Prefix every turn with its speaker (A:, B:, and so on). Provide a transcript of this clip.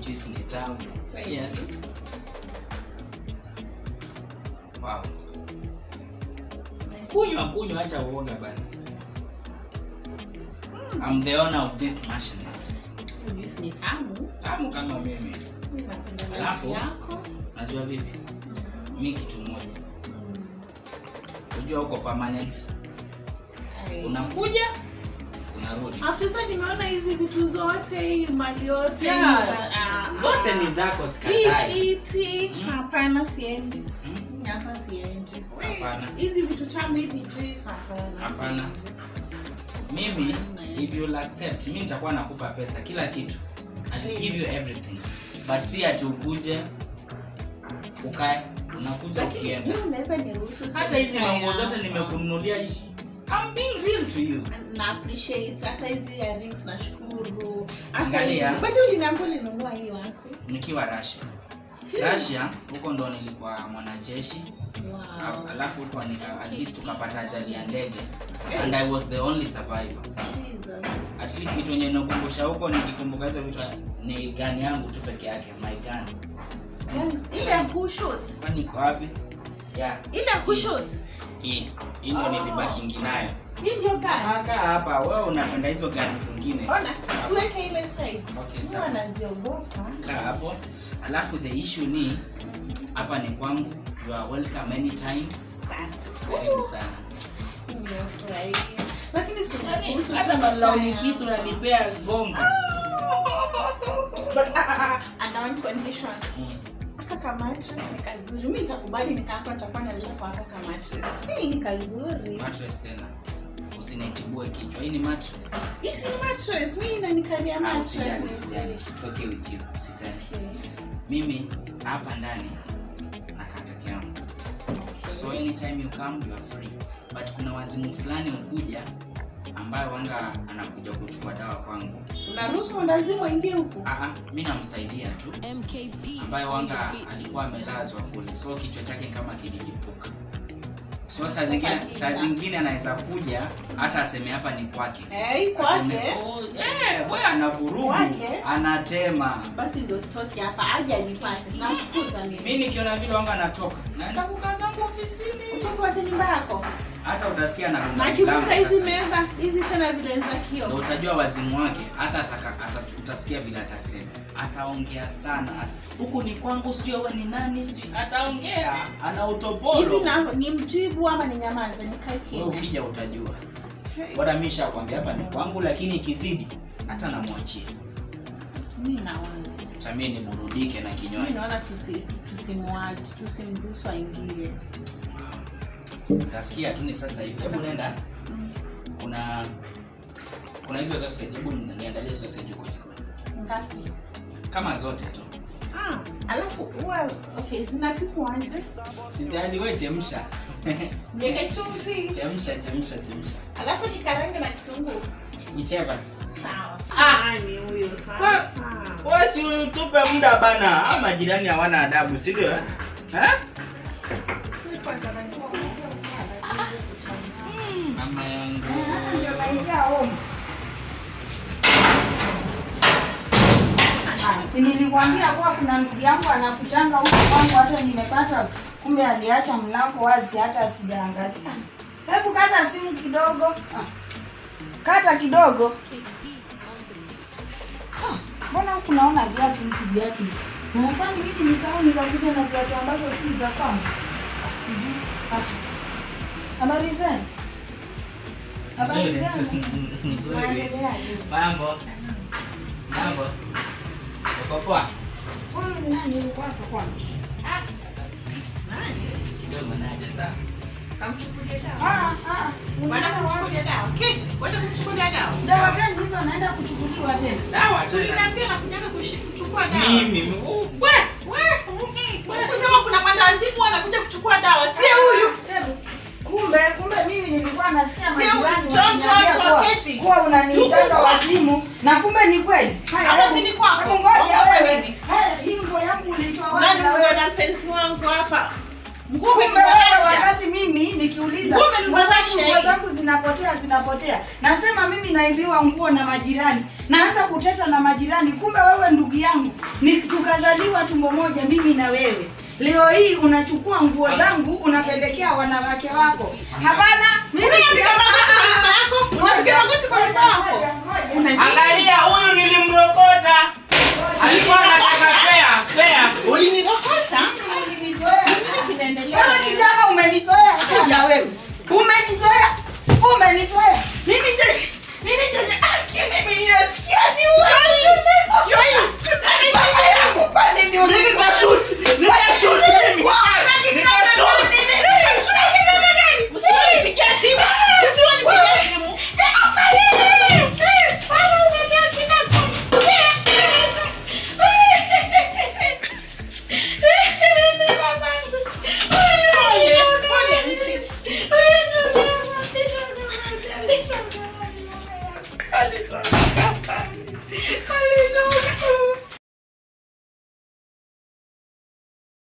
A: juice ni tamu. Cheers. Wow. Kunywa acha uoga bana. I'm the owner of this machine.
B: Juice ni tamu.
A: Tamu kama mimi. Alafu najua vipi? Mimi kitu moja. Unajua uko permanent. Unakuja unarudi.
B: After sasa nimeona hizi vitu zote, mali yote
A: zote ni zako sikatai.
B: Kiti hapana siendi. Hapa siendi.
A: Hapana.
B: Hizi vitu tamu hivi juice
A: hapana. Mimi if you accept, mimi nitakuwa nakupa pesa kila kitu. I'll give you everything. But si ati ukuje ukae unakuja ukienda.
B: Mimi naweza niruhusu
A: hata hizi mambo zote nimekununulia. I'm being real to you.
B: Na appreciate hata hizi earrings na shukuru.
A: Hata
B: bado uliniambia ulinunua hii wapi?
A: Nikiwa Russia huko ndo nilikuwa mwanajeshi.
B: Wow.
A: Alafu huko at least tukapata ajali ya ndege. And I was the only survivor.
B: Jesus.
A: At least kitu yenye nakumbusha huko nikikumbuka hizo vitu ni gun yangu tu peke yake, my gun.
B: Ile ya kushoot.
A: Kwani iko wapi? Yeah.
B: Ile ya kushoot.
A: Hii ndio nilibaki nginayo.
B: Hii ndio gun.
A: Haka hapa wewe unapenda hizo gun zingine.
B: Ona, siweke ile side.
A: Okay, sawa.
B: Naziogopa.
A: Hapo. Alafu the issue ni hapa ni kwangu. You are welcome anytime.
B: Asante.
A: Karibu sana.
B: Nimefurahi. Lakini sio
A: hata malaoni kisu unanipea gongo.
B: But under one condition. Kaka mattress ni kazuri. Mimi nitakubali nikaapa nitakuwa nalala kwa kaka mattress. Hii ni kazuri.
A: Mattress tena. Usinitibue kichwa. Hii ni mattress.
B: Hii si mattress. Mimi inanikalia mattress.
A: It's okay with you. Sitaki. Mimi hapa ndani nakaa peke yangu. So anytime you come you are free. But kuna wazimu fulani ukuja ambaye wanga anakuja kuchukua dawa kwangu.
B: Unaruhusu lazima aingie huko?
A: Mimi namsaidia tu. Ambaye wanga alikuwa amelazwa kule. So kichwa chake kama kililipuka. So saa zingine anaweza kuja hata aseme hapa ni kwake.
B: Kwake.
A: Wewe anavurugu, anatema.
B: Basi ndio stoki hapa aje anipate. Nafukuza mimi.
A: Mimi nikiona vile wanga anatoka, naenda kukaa zangu ofisini.
B: Utoke wacha nyumba yako.
A: Hata utasikia na
B: kumbe. Akivuta hizi meza, hizi tena vile za kio.
A: Ndio utajua wazimu wake, hata utasikia vile atasema. Ataongea sana. Huku ni kwangu sio wewe ni nani sio. Ataongea, ana utopolo.
B: Hivi na ni mjibu ama ni nyamaza nikae kimya.
A: Wewe ukija utajua. Bora mimi nishakwambia hapa ni kwangu lakini ikizidi hata namwachia.
B: Mimi nawaza.
A: Chameni burudike na kinywaji.
B: Mimi naona tusimwache, tusimruhusu aingie.
A: Utasikia tu ni sasa hivi. Hebu nenda. Kuna hizo sausage, hebu niandalie sausage huko jikoni.
B: Ngapi?
A: Kama zote tu.
B: Alafu okay, zinapikwa aje?
A: Sijali wewe chemsha.
B: Niweke chumvi.
A: Chemsha.
B: Alafu nikarange na kitunguu.
A: Whichever.
B: Sawa. Ni huyo sasa.
A: Wewe si utupe muda bana. Ama jirani hawana adabu, si ndio? Mama yangu.
C: Ndio naingia home. Si nilikwambia kwa kuna ndugu yangu anakuchanga huko kwangu hata nimepata kumbe aliacha mlango wazi hata sijaangalia. Hebu kata simu kidogo. Kata kidogo. Mbona kunaona viatu? Kwani mimi nisahau nikakuja na viatu ambazo si za kwangu. Sijui. Habari zenu?
A: Mambo. Uko poa?
C: Huyu ni nani yuko hapa kwangu?
B: Nani?
A: Kidogo naje sasa.
B: Kamchukulia dawa. Wanakuchukulia dawa. Keti, wanakuchukulia dawa.
C: Dawa gani hizo naenda kuchukuliwa tena?
B: Dawa tu niambia na kujaga kuchukua dawa.
A: Mimi.
B: Kusema kuna mandazimu anakuja kuchukua dawa, si huyu.
C: Kumbe mimi nilikuwa nasikia
B: majirani
C: wakiniambia kwa unaniitaka wazimu na kumbe ni kweli.
B: Haya, si ni kwako.
C: Ngoja wewe. Haya, hii nguo yangu ulitoa wapi
B: na wewe? Na mpenzi wangu hapa.
C: Kumbe wewe wakati mimi mimi nikiuliza
B: Nguo
C: nguo zangu zinapotea. Nasema mimi naibiwa nguo na majirani. Naanza kuteta na majirani, kumbe wewe ndugu yangu. Tukazaliwa tumbo moja mimi na wewe. Leo hii unachukua nguo zangu unapelekea wanawake wako. Hapana, mimi
B: unapiga magoti kwa nyumba yako.
A: Angalia huyu